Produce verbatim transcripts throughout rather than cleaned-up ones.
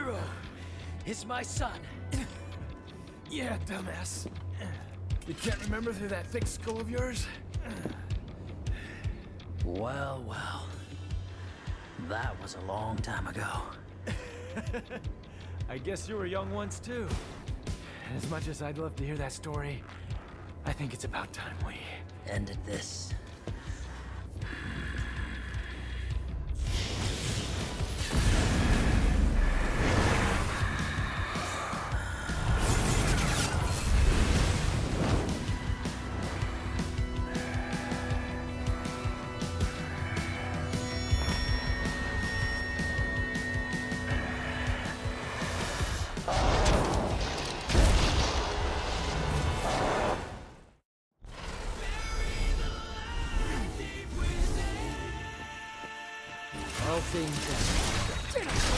hero is my son. Yeah, dumbass. You can't remember through that thick skull of yours? Well, well. That was a long time ago. I guess you were young once, too. As much as I'd love to hear that story, I think it's about time we... ended this. All things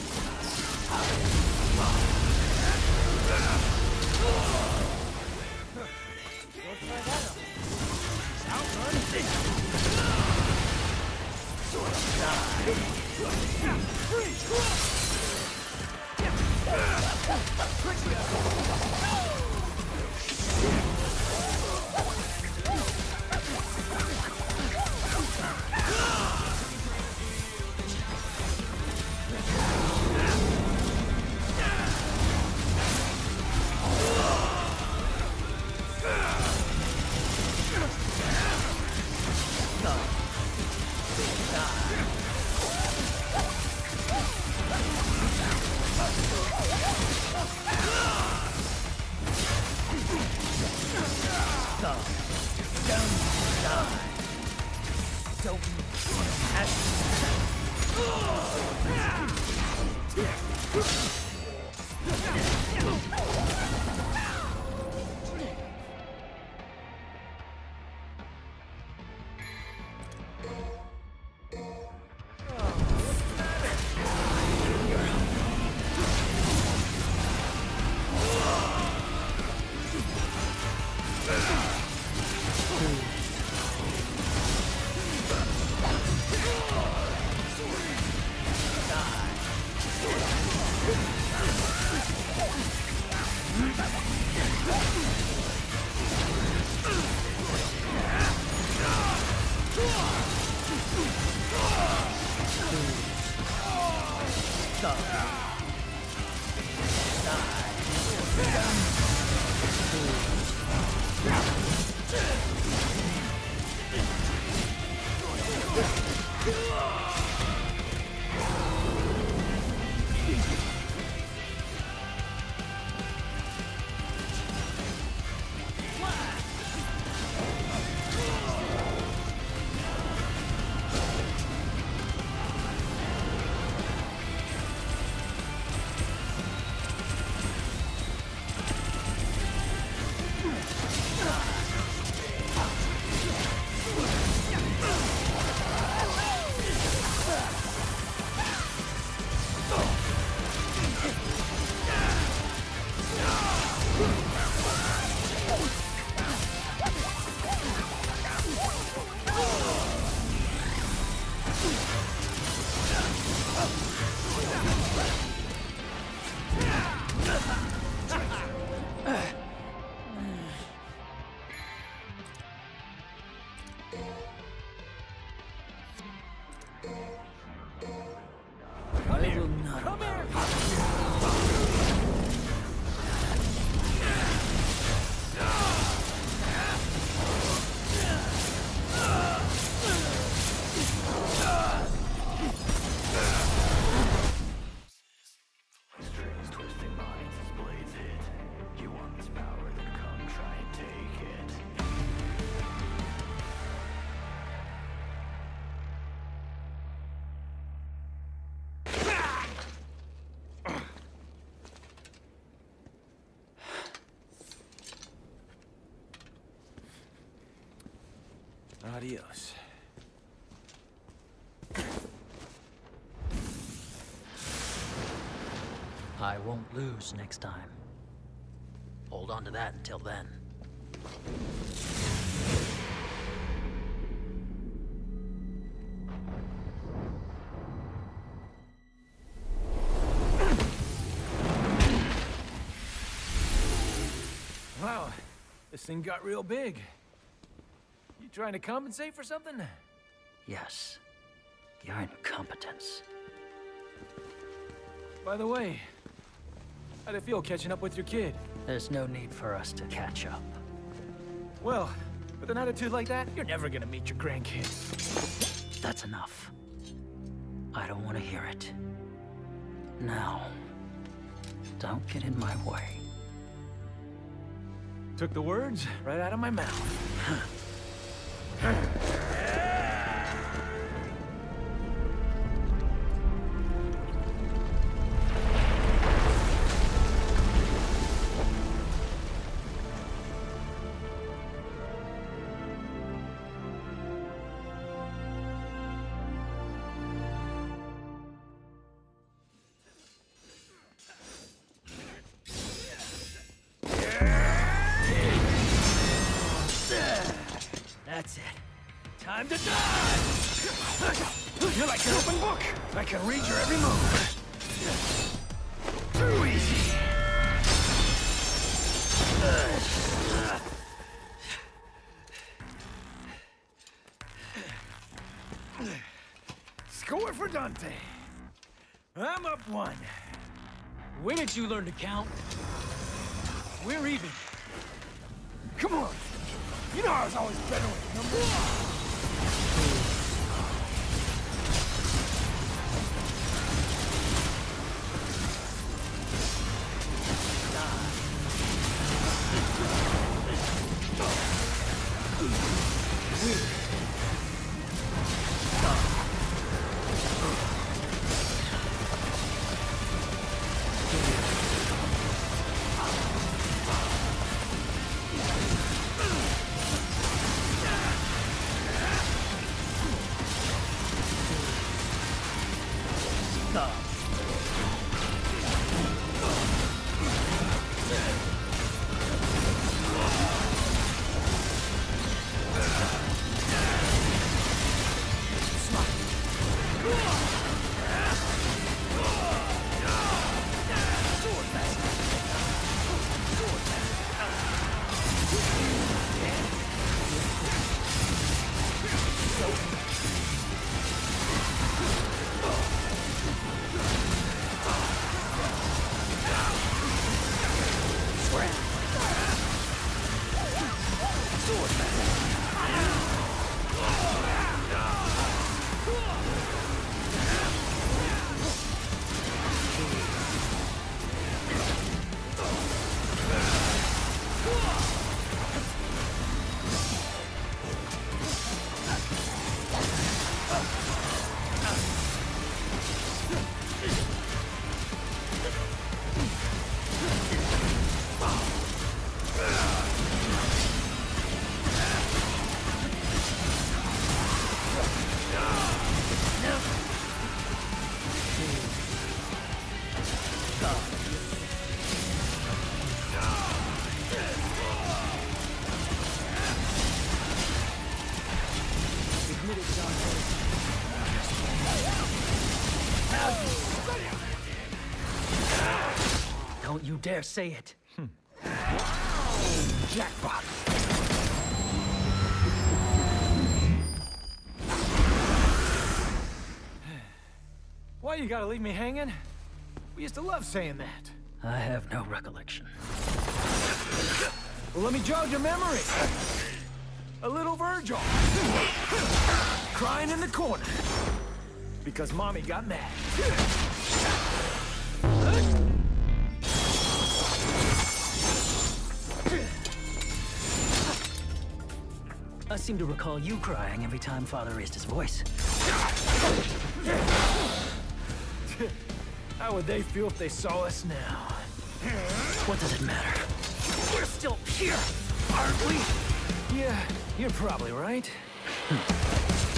Adios. I won't lose next time. Hold on to that until then. This thing got real big. You trying to compensate for something? Yes. Your incompetence. By the way, how'd it feel catching up with your kid? There's no need for us to catch up. Well, with an attitude like that, you're never gonna meet your grandkids. That's enough. I don't want to hear it. Now, don't get in my way. Took the words right out of my mouth. That's it. Time to die! You're like an open book. I can read your every move. Too easy. Score for Dante. I'm up one. When did you learn to count? We're even. Come on. You know I was always better with numbers. Don't you dare say it. Hmm. Jackpot. Why you gotta leave me hanging? We used to love saying that. I have no recollection. Well, let me jog your memory. A little Virgil. Crying in the corner. Because Mommy got mad. I seem to recall you crying every time Father raised his voice. How would they feel if they saw us now? What does it matter? We're still here, aren't we? Yeah, you're probably right. Hmm.